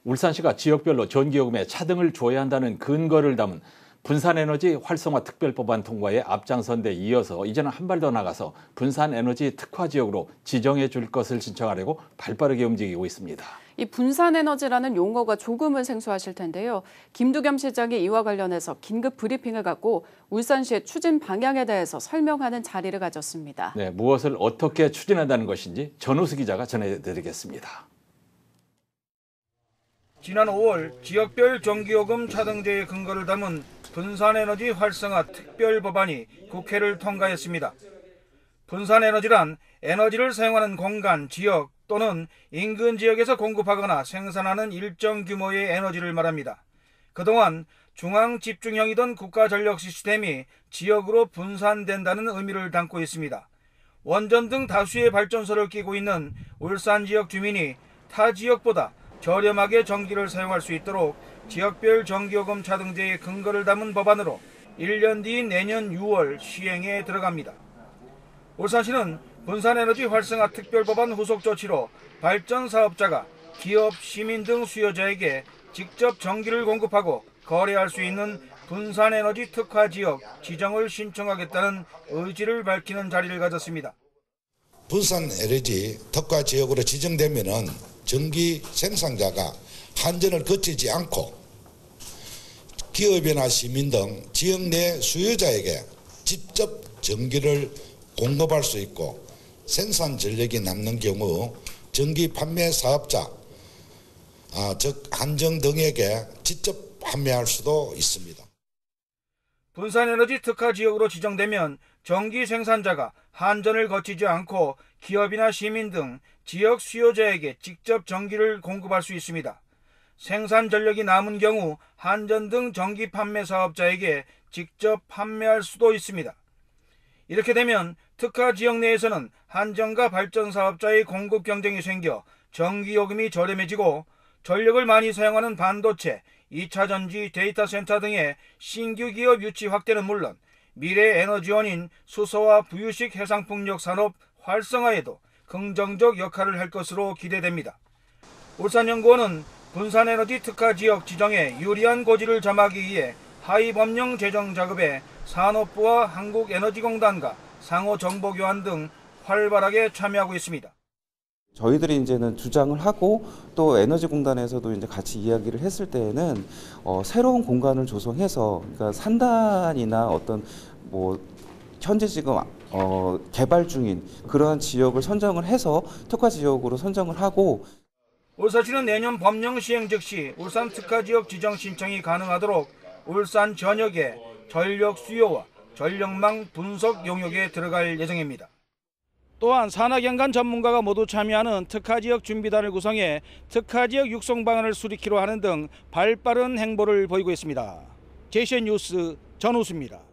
울산시가 지역별로 전기요금에 차등을 줘야 한다는 근거를 담은 분산에너지 활성화 특별법안 통과에 앞장선 데 이어서 이제는 한 발 더 나가서 분산에너지 특화지역으로 지정해 줄 것을 신청하려고 발빠르게 움직이고 있습니다. 이 분산에너지라는 용어가 조금은 생소하실 텐데요. 김두겸 시장이 이와 관련해서 긴급 브리핑을 갖고 울산시의 추진 방향에 대해서 설명하는 자리를 가졌습니다. 네, 무엇을 어떻게 추진한다는 것인지 전우수 기자가 전해드리겠습니다. 지난 5월 지역별 전기요금 차등제의 근거를 담은 분산에너지 활성화 특별법안이 국회를 통과했습니다. 분산에너지란 에너지를 사용하는 공간, 지역 또는 인근 지역에서 공급하거나 생산하는 일정 규모의 에너지를 말합니다. 그동안 중앙 집중형이던 국가전력 시스템이 지역으로 분산된다는 의미를 담고 있습니다. 원전 등 다수의 발전소를 끼고 있는 울산 지역 주민이 타 지역보다 저렴하게 전기를 사용할 수 있도록 지역별 전기요금 차등제의 근거를 담은 법안으로 1년 뒤인 내년 6월 시행에 들어갑니다. 울산시는 분산에너지 활성화 특별법안 후속 조치로 발전 사업자가 기업, 시민 등 수요자에게 직접 전기를 공급하고 거래할 수 있는 분산에너지 특화지역 지정을 신청하겠다는 의지를 밝히는 자리를 가졌습니다. 분산에너지 특화지역으로 지정되면은 전기 생산자가 한전을 거치지 않고 기업이나 시민 등 지역 내 수요자에게 직접 전기를 공급할 수 있고 생산 전력이 남는 경우 전기 판매 사업자, 즉 한전 등에게 직접 판매할 수도 있습니다. 분산에너지 특화지역으로 지정되면 전기 생산자가 한전을 거치지 않고 기업이나 시민 등 지역 수요자에게 직접 전기를 공급할 수 있습니다. 생산 전력이 남은 경우 한전 등 전기 판매 사업자에게 직접 판매할 수도 있습니다. 이렇게 되면 특화 지역 내에서는 한전과 발전 사업자의 공급 경쟁이 생겨 전기요금이 저렴해지고 전력을 많이 사용하는 반도체, 2차 전지, 데이터 센터 등의 신규 기업 유치 확대는 물론 미래 에너지원인 수소와 부유식 해상풍력 산업 활성화에도 긍정적 역할을 할 것으로 기대됩니다. 울산연구원은 분산에너지 특화지역 지정에 유리한 고지를 점하기 위해 하위 법령 제정 작업에 산업부와 한국에너지공단과 상호 정보 교환 등 활발하게 참여하고 있습니다. 저희들이 이제는 주장을 하고 또 에너지공단에서도 이제 같이 이야기를 했을 때에는 새로운 공간을 조성해서 그러니까 산단이나 어떤 현재 지금 개발 중인 그러한 지역을 선정을 해서 특화 지역으로 선정을 하고 울산시는 내년 법령 시행 즉시 울산 특화지역 지정 신청이 가능하도록 울산 전역의 전력 수요와 전력망 분석 용역에 들어갈 예정입니다. 또한 산하경관 전문가가 모두 참여하는 특화지역 준비단을 구성해 특화지역 육성 방안을 수립키로 하는 등 발빠른 행보를 보이고 있습니다. JCN 뉴스 전우수입니다.